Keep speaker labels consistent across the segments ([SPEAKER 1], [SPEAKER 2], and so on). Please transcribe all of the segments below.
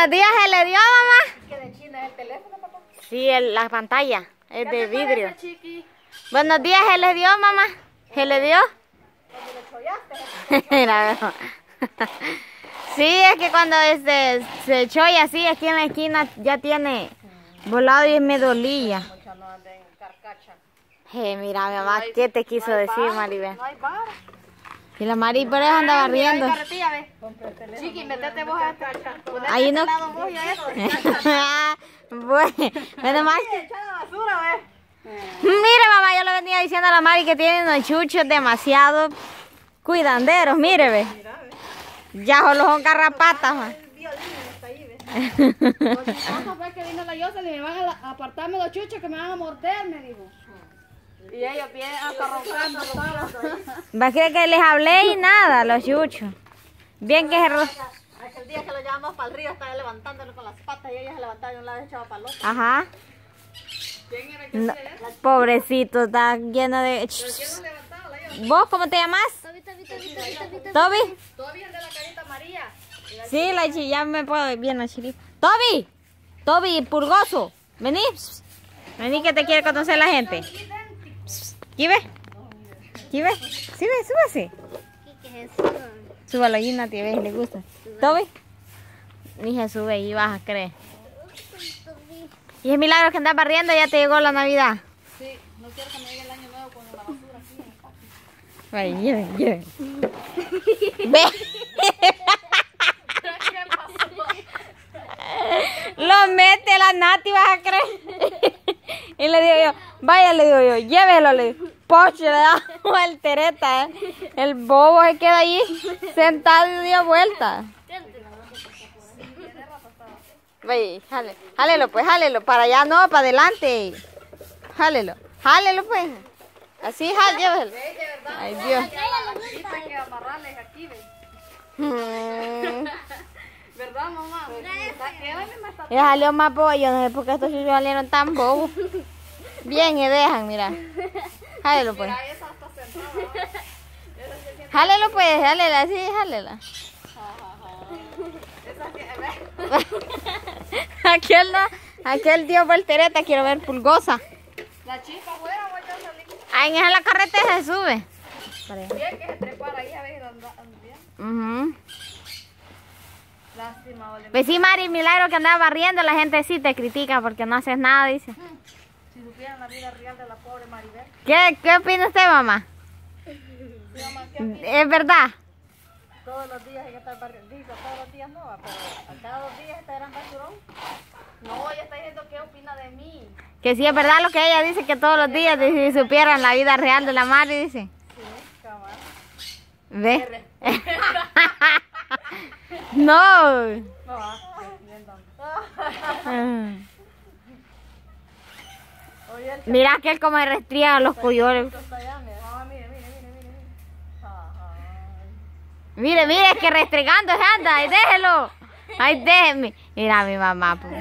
[SPEAKER 1] Buenos días, ¿se le dio, mamá?
[SPEAKER 2] ¿Qué de China es el teléfono, papá?
[SPEAKER 1] Sí, la pantalla es de vidrio.
[SPEAKER 2] Parece, chiqui?
[SPEAKER 1] Buenos días, ¿se le dio, mamá? ¿Se le dio?
[SPEAKER 2] Cuando le chollaste.
[SPEAKER 1] Mira, sí, es que cuando se cholla así, aquí en la esquina ya tiene volado y me dolía.
[SPEAKER 2] Mucha no anda en carcacha.
[SPEAKER 1] Mira, mamá, ¿qué te quiso decir, Maribel?
[SPEAKER 2] No hay bar.
[SPEAKER 1] Y la Mari por eso andaba riendo.
[SPEAKER 2] Carretilla, ve. Chiqui, metete vos a esta.
[SPEAKER 1] Ahí no.
[SPEAKER 2] Vos y a esto.
[SPEAKER 1] Bueno, más.
[SPEAKER 2] Echar la basura, ve.
[SPEAKER 1] Mire, mamá, yo le venía diciendo a la Mari que tienen unos chuchos demasiado cuidanderos, mire, ve. Ya solo son carrapatas, ma.
[SPEAKER 2] El violín está ahí, ve. Vamos a ver que vino la Yosel y me van a apartarme los chuchos que me van a morder, me dijo. Y ellos vienen hasta roncando.
[SPEAKER 1] Va a creer que les hablé y nada, los chuchos. Bien que
[SPEAKER 2] Aquel día que lo llevamos para el río, estaba levantándolo con las patas y ella se levantaba de un lado y echaba para el otro.
[SPEAKER 1] Ajá.
[SPEAKER 2] ¿Quién era que
[SPEAKER 1] No,
[SPEAKER 2] hacía eso?
[SPEAKER 1] pobrecito, está lleno de...
[SPEAKER 2] ¿Pero quién lo levantaba? La Yosel.
[SPEAKER 1] ¿Vos cómo te llamas? ¿Toby?
[SPEAKER 2] Todavía de la carita María.
[SPEAKER 1] Sí, ya me puedo ver bien la chiripa. ¡Toby! ¡Toby, purgoso! Vení. Vení que te quiere conocer la gente. ¿Aquí ve? ¿Aquí ve? ¿Sí ve? Súbase.
[SPEAKER 3] ¿Qué es eso?
[SPEAKER 1] Súbalo allí, Nati, ve, le gusta. ¿Toby? Ni se sube y vas a creer. Y es milagro que andas barriendo, ya te llegó la Navidad.
[SPEAKER 2] Sí, no quiero que me llegue el año nuevo con la basura aquí en el patio.
[SPEAKER 1] Ay, lleven, lleven. Ve.
[SPEAKER 2] ¿Qué pasó?
[SPEAKER 1] Lo mete la Nati, vas a creer. Y le digo yo, vaya, le digo yo, llévelo, le digo. Poche, le da voltereta, El bobo se queda ahí sentado y dio vuelta. Ve, jálelo pues, jálelo. Para allá no, para adelante. Jálelo, jálelo pues. Así, llévelo. Ay, Dios.
[SPEAKER 2] Hay que amarrarles aquí, ve. ¿Verdad, mamá?
[SPEAKER 1] Ya salió más bobo, yo no sé por qué estos chuchos salieron tan bobos. Bien, y dejan, mira. Jálelo pues.
[SPEAKER 2] Mira, esa está sentada.
[SPEAKER 1] Jálelo pues, jálela, así, jálela.
[SPEAKER 2] Esa que,
[SPEAKER 1] Aquel no, aquel dio voltereta, quiero ver pulgosa.
[SPEAKER 2] la chispa afuera, voy a salir.
[SPEAKER 1] Ahí en la carretera se sube.
[SPEAKER 2] Bien que se trepara ahí a ver dónde bien. Lástima, vale.
[SPEAKER 1] Pues sí, Mari, milagro que andaba barriendo, la gente sí te critica porque no haces nada, dice.
[SPEAKER 2] Si supieran la vida real de la pobre Maribel.
[SPEAKER 1] ¿Qué opina usted, mamá?
[SPEAKER 2] Sí, mamá, ¿qué opinas?
[SPEAKER 1] ¿Es verdad?
[SPEAKER 2] Todos los días hay que estar barriendo. Digo, todos los días no, pero a cada 2 días está gran basurón. No, ella está diciendo qué opina de mí.
[SPEAKER 1] Que sí es verdad lo que ella dice, que todos los días si supieran la vida real de la Mari, dice.
[SPEAKER 2] Sí, cabal.
[SPEAKER 1] ¿Ve? No.
[SPEAKER 2] No, bien, Oye, el
[SPEAKER 1] Mira aquel como se restrían los coyoles.
[SPEAKER 2] chico está allá, mira. Ah, mire, mire, mire, mire, mire. Ajá.
[SPEAKER 1] Mire, mire, es que restregando se anda. Ay, déjelo. Ay, déjeme. Mira mi mamá, pues.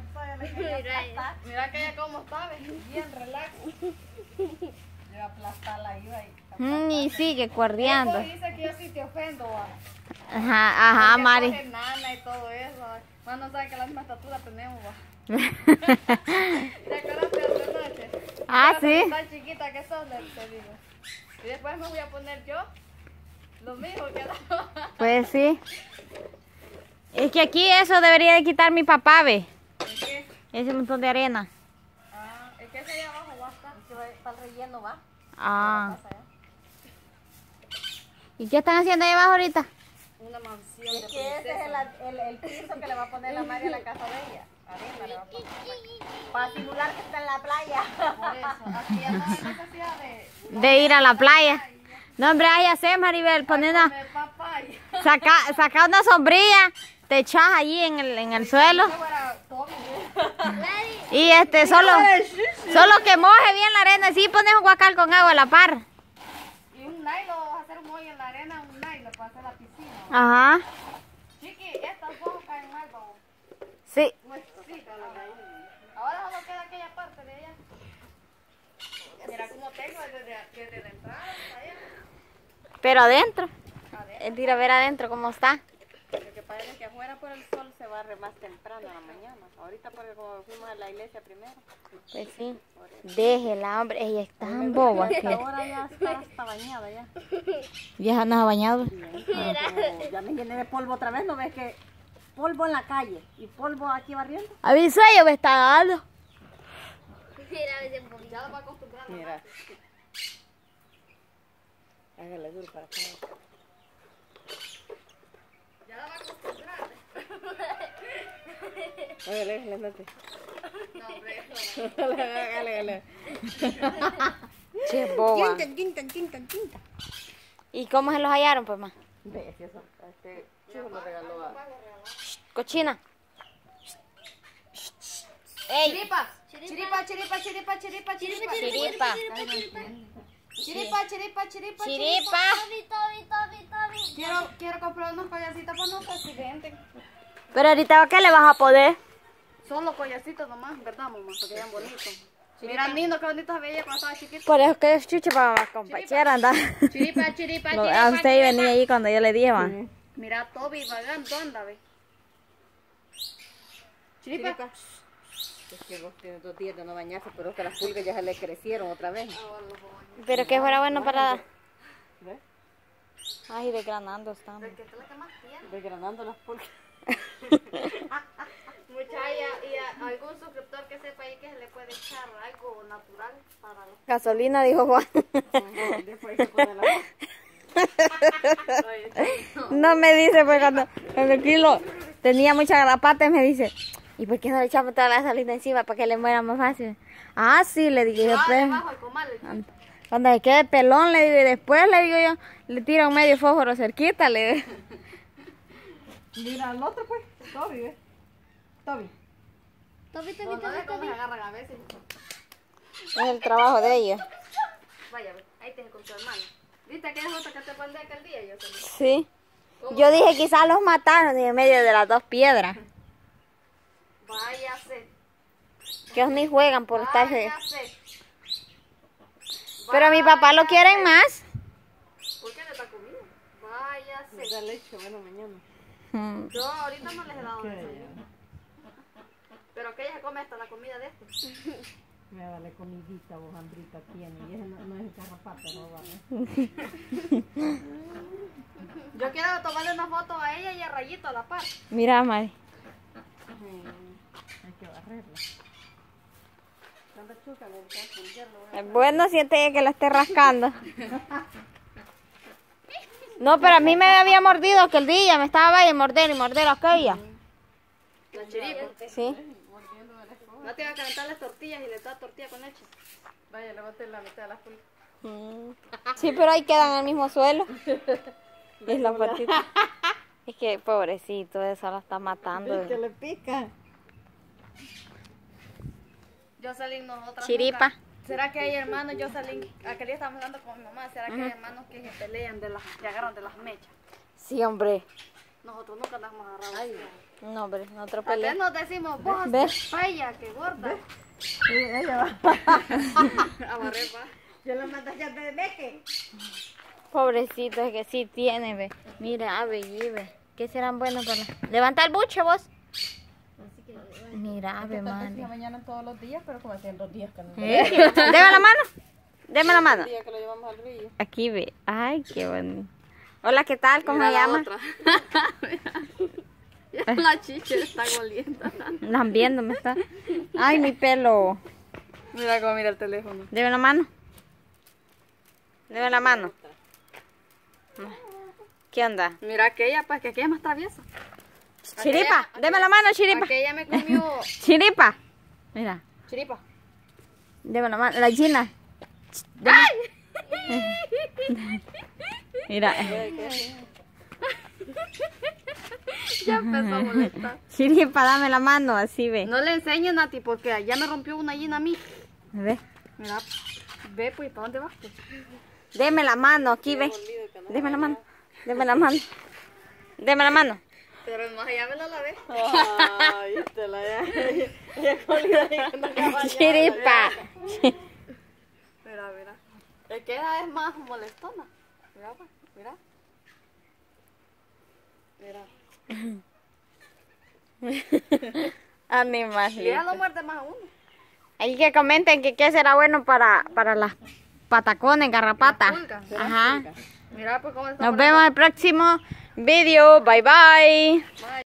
[SPEAKER 2] Mira que ella como está, bien relax. Le va a aplastar la iba ahí.
[SPEAKER 1] Y sigue cuerdeando.
[SPEAKER 2] Eso dice que yo sí te ofendo, va.
[SPEAKER 1] Ajá,
[SPEAKER 2] Porque
[SPEAKER 1] Mari.
[SPEAKER 2] coge nana y todo eso. Más no sabe que la misma estatura tenemos, va. ¿Te acuerdas de otra noche?
[SPEAKER 1] Ah, sí.
[SPEAKER 2] Tan chiquita que sos, te digo. Y después me voy a poner yo lo mismo que la.
[SPEAKER 1] Pues sí. Es que aquí eso debería de quitar mi papá, ve.
[SPEAKER 2] ¿Es qué?
[SPEAKER 1] Ese montón de arena.
[SPEAKER 2] Ah, es que ese allá abajo va a estar. Que va para el relleno, va.
[SPEAKER 1] Ah.
[SPEAKER 2] Pasa allá.
[SPEAKER 1] ¿Y qué están haciendo ahí abajo ahorita?
[SPEAKER 2] Una mansión de que ese es el piso que le va a poner la María a la casa de ella. Arena le va a poner. Para simular que está en la playa. Por eso. Aquí ya no hay necesidad
[SPEAKER 1] De ir a la playa. No, hombre, ahí haces, Maribel. Poner una...
[SPEAKER 2] de papaya.
[SPEAKER 1] Saca una sombrilla, te echas allí en el suelo. Y solo que moje bien la arena. Sí, pones un guacal con agua a la par.
[SPEAKER 2] Y un nylon, vas a hacer un hoyo en la arena, un nylon para hacer la piscina.
[SPEAKER 1] Ajá.
[SPEAKER 2] Chiqui, estas dos caen mal, vamos.
[SPEAKER 1] Sí.
[SPEAKER 2] Sí, ahora solo queda aquella parte de ella. Mira cómo tengo desde la entrada hasta allá.
[SPEAKER 1] Pero adentro. Es ir a ver adentro cómo está.
[SPEAKER 2] Porque para es que afuera por el sol se barre más temprano en la mañana. Ahorita porque como fuimos a la iglesia primero.
[SPEAKER 1] Pues sí. Déjela, hombre. Ella es tan boba que...
[SPEAKER 2] Ahora ya está bañada ya.
[SPEAKER 1] ¿Ya no ha bañado?
[SPEAKER 2] Ya me llené de polvo otra vez, ¿no ves que polvo en la calle y polvo aquí barriendo?
[SPEAKER 1] Avisa, yo me está dando.
[SPEAKER 2] Mira. Hágale duro para acá.
[SPEAKER 3] Ya la va a acostumbrar.
[SPEAKER 2] Hágale, andate.
[SPEAKER 3] No, hombre,
[SPEAKER 2] Hágale.
[SPEAKER 1] Che, boba.
[SPEAKER 2] Quinta.
[SPEAKER 1] ¿Y cómo se los hallaron, pues, ma?
[SPEAKER 2] Ve, si eso, chico lo regaló a...
[SPEAKER 1] Cochina.
[SPEAKER 3] Chiripa. Chiripa.
[SPEAKER 1] Chiripa.
[SPEAKER 3] Quiero comprar unos collecitos para no accidente.
[SPEAKER 1] Pero ahorita, ¿qué le vas a poder?
[SPEAKER 3] Solo collecitos nomás, ¿verdad, mamá? Porque eran bonitos. Mira, lindo, qué bonito se veía cuando estaba chiquito.
[SPEAKER 1] Por eso que es chucho para más compañera, anda.
[SPEAKER 3] Chiripa.
[SPEAKER 1] A usted venía ahí cuando yo le dije, ma.
[SPEAKER 3] Mira, Toby vagando, anda, ve. Chiripa.
[SPEAKER 2] Es que vos tienes 2 días de no bañarse, pero es que las pulgas ya se le crecieron otra vez.
[SPEAKER 1] Pero que fuera bueno para...
[SPEAKER 2] ¿Ves?
[SPEAKER 1] Ay, desgranando estamos.
[SPEAKER 3] Que esta es la que más tiene.
[SPEAKER 2] Desgranando las pulgas.
[SPEAKER 3] Muchacha, y a algún suscriptor que sepa ahí que se le puede echar algo natural para los...
[SPEAKER 1] Gasolina, dijo Juan.
[SPEAKER 2] Después se pone la...
[SPEAKER 1] No me dice, pues cuando el kilo tenía muchas garrapatas, me dice, ¿y por qué no le echamos toda la gasolina encima para que le muera más fácil? Ah, sí, le digo yo, pues,
[SPEAKER 3] Debajo del comal.
[SPEAKER 1] cuando se quede pelón, le digo, y después le digo yo, le tiro un medio fósforo cerquita, le digo.
[SPEAKER 2] Mira al otro, pues, Toby, ¿ves? Toby.
[SPEAKER 3] No, no sé cómo se agarran a veces.
[SPEAKER 1] Es el trabajo de ellos.
[SPEAKER 3] Vaya, ve, ahí te con tu hermano. ¿Viste aquella foto que te mandé aquel día? Yo también.
[SPEAKER 1] Sí. Yo dije, quizás los mataron en medio de las 2 piedras.
[SPEAKER 3] Váyase.
[SPEAKER 1] Que ellos ni juegan por estarse...
[SPEAKER 3] Váyase.
[SPEAKER 1] Pero mi papá lo quieren más.
[SPEAKER 3] ¿Por qué le está comiendo? Váyase.
[SPEAKER 2] Da leche, bueno, mañana.
[SPEAKER 3] Yo ahorita no les he dado desayuno. Pero que ella se come hasta la comida de este.
[SPEAKER 2] Me va a darle comidita, vos hambrita tiene. Y ese no es el carrapato, no va.
[SPEAKER 3] Yo quiero tomarle una foto a ella y a Rayito a la par.
[SPEAKER 1] Mira, Mari.
[SPEAKER 2] Hay que barrerla. Tanta chuca, le está pulgueando.
[SPEAKER 1] Es bueno, siente ella que la esté rascando. No, pero a mí me había mordido aquel día. Me estaba ahí a morder y morder aquella.
[SPEAKER 3] La chiripa.
[SPEAKER 1] Sí.
[SPEAKER 3] No te iba a calentar las tortillas y le da tortilla con leche.
[SPEAKER 2] Vaya, le boté la mitad de las pulgas.
[SPEAKER 1] Sí, pero ahí quedan en el mismo suelo. Es la patita. Es que pobrecito, eso la está matando.
[SPEAKER 2] Que le pica.
[SPEAKER 3] Jocelyn, nosotras
[SPEAKER 1] Chiripa.
[SPEAKER 3] nunca- ¿Será que hay hermanos, Jocelyn? Aquel día estábamos hablando con mi mamá. ¿Será que hay hermanos que se pelean de las, que agarran de las mechas?
[SPEAKER 1] Sí, hombre.
[SPEAKER 3] Nosotros nunca nos hemos agarrado.
[SPEAKER 1] No, hombre, nosotros
[SPEAKER 3] A veces
[SPEAKER 1] peleamos.
[SPEAKER 3] nos decimos, vos,
[SPEAKER 1] ¿Ves?
[SPEAKER 3] falla, que gorda.
[SPEAKER 2] Sí, ella va.
[SPEAKER 3] A barrer, va.
[SPEAKER 2] Yo le mandé ya de meque.
[SPEAKER 1] Pobrecito, es que sí tiene, ve. Mira, ave, y ve. ¿Qué serán buenos para la... Levanta el buche, vos. Mira, ave, madre.
[SPEAKER 2] Mañana todos los días, pero como hacían 2 días que no.
[SPEAKER 1] Deme la mano. Deme la mano.
[SPEAKER 2] día que lo llevamos al río.
[SPEAKER 1] Aquí ve. Ay, qué bueno. Hola, ¿qué tal? ¿Cómo se llama?
[SPEAKER 3] La chicha está golienta.
[SPEAKER 1] Están viendo, me está. Ay, mi pelo.
[SPEAKER 3] Mira cómo mira el teléfono.
[SPEAKER 1] Deme la mano. Deme la mano. ¿Qué onda?
[SPEAKER 3] Mira aquella, pues, que aquella es más traviesa.
[SPEAKER 1] Chiripa, deme la mano, chiripa.
[SPEAKER 3] Aquella me comió.
[SPEAKER 1] Chiripa. Mira,
[SPEAKER 3] Chiripa.
[SPEAKER 1] deme la mano. La china. Mira.
[SPEAKER 3] Ya empezó a molestar.
[SPEAKER 1] Chiripa, dame la mano, así ve.
[SPEAKER 3] No le enseñes, Nati, porque ya me rompió una gallina a mí.
[SPEAKER 1] Ve.
[SPEAKER 3] Mira, ve, pues, ¿para dónde vas? Pues?
[SPEAKER 1] Deme la mano, aquí ve. Deme la mano. Deme la mano. Deme la mano.
[SPEAKER 3] Pero más allá me la lavé.
[SPEAKER 2] Ay, te la ya colida ahí que no acaba ya.
[SPEAKER 1] Chiripa.
[SPEAKER 3] Mira, mira. Es que esa es más molestona. Mira, pues, mira. Mira.
[SPEAKER 1] Animal.
[SPEAKER 3] Y ella lo muerde más a uno.
[SPEAKER 1] Ahí que comenten que qué será bueno para las patacones, garrapatas.
[SPEAKER 3] Pulgas.
[SPEAKER 1] Ajá.
[SPEAKER 3] Mira pues cómo está.
[SPEAKER 1] Nos vemos en el próximo video. Bye bye.